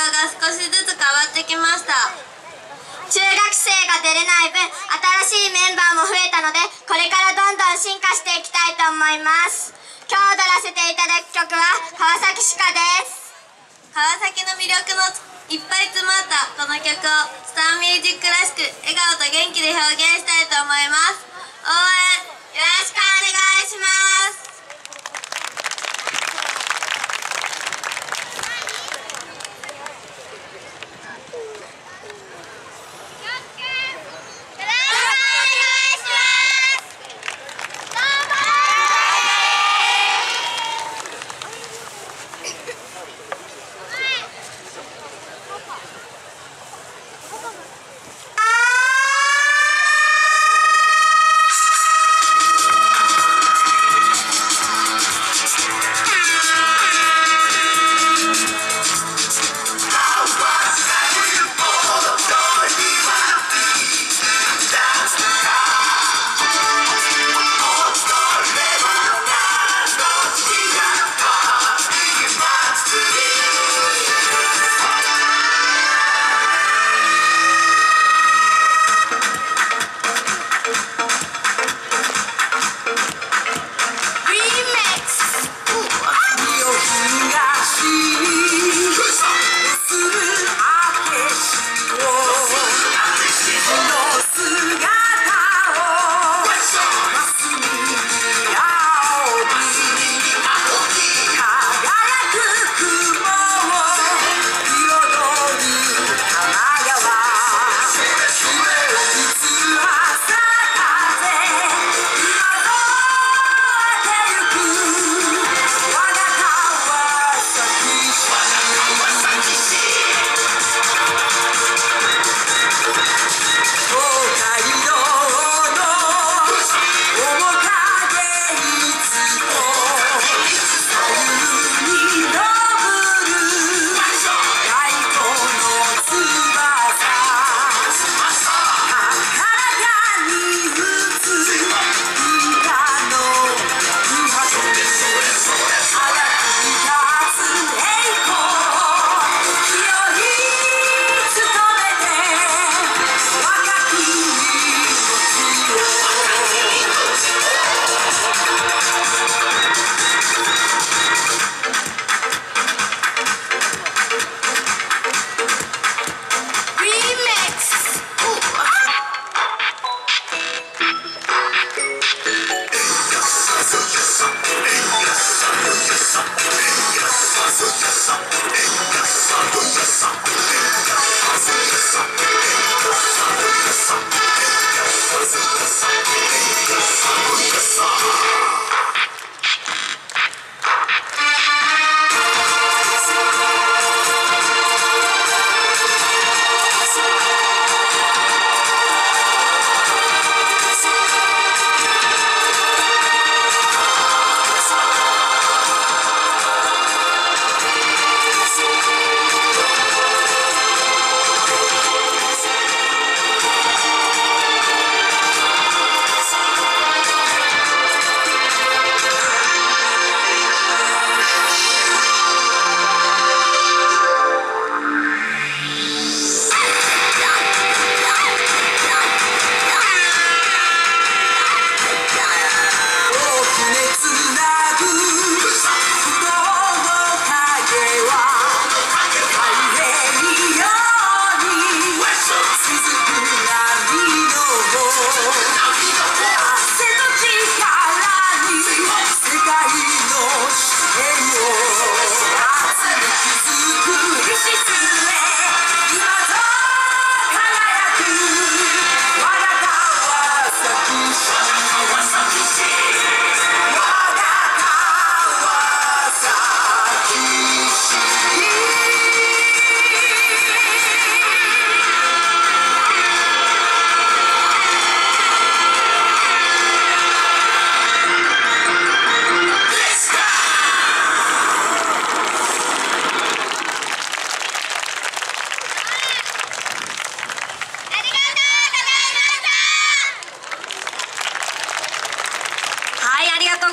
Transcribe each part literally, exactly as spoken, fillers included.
が少しずつ変わってきました。 中学生が出れない分、新しいメンバーも増えたので、これからどんどん進化していきたいと思います。今日踊らせていただく曲は川崎歯科です。 川崎の魅力のいっぱい詰まったこの曲をスターミュージックらしく笑顔と元気で表現したいと思います。応援よろしくお願いします。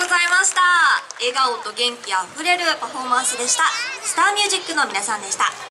笑顔と元気あふれるパフォーマンスでした。スターミュージックの皆さんでした。